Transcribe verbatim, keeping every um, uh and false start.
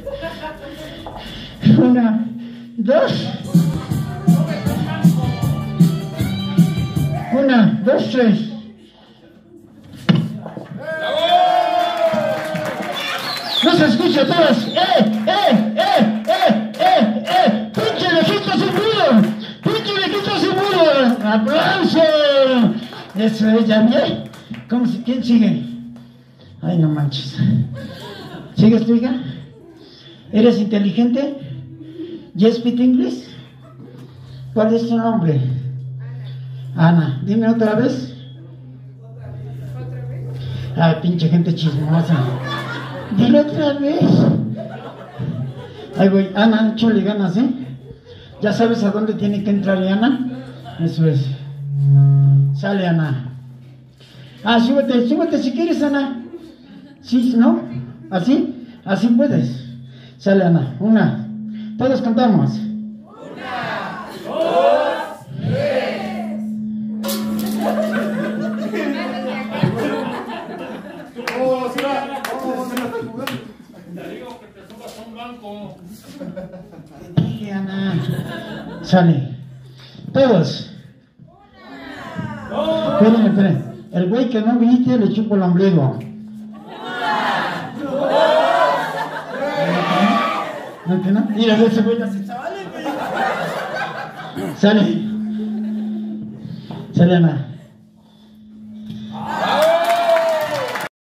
Una, dos. Una, dos, tres. No se escucha todos. ¡Eh, eh, eh, eh, eh, eh! ¡Pinche viejito sin muro! ¡Pinche viejito sin muro! ¡Aplauso! Eso es, ya bien. ¿Cómo se, ¿Quién sigue? Ay, no manches. ¿Sigues tu hija? ¿Eres inteligente? ¿You speak English? ¿Cuál es tu nombre? Ana. Ana. Dime otra vez. ¿Otra vez? Ay, pinche gente chismosa. Dile otra vez. Ahí voy. Ana, échale ganas, ¿eh? ¿Ya sabes a dónde tiene que entrar Ana? Eso es. Sale, Ana. Ah, súbete, súbete si quieres, Ana. Sí, ¿no? ¿Así? Así puedes. Sale, Ana. Una. Todos cantamos. Una, dos, tres. Oh, será. Oh, me la estás jugando. Te digo que te subas a un banco. Te dije, Ana. Sale. Todos. Espérenme, espérenme. El güey que no viste le chupo el ombligo. ¿No que no? Mira, ese güey así, chavales, güey. Sale. Sale, Ana.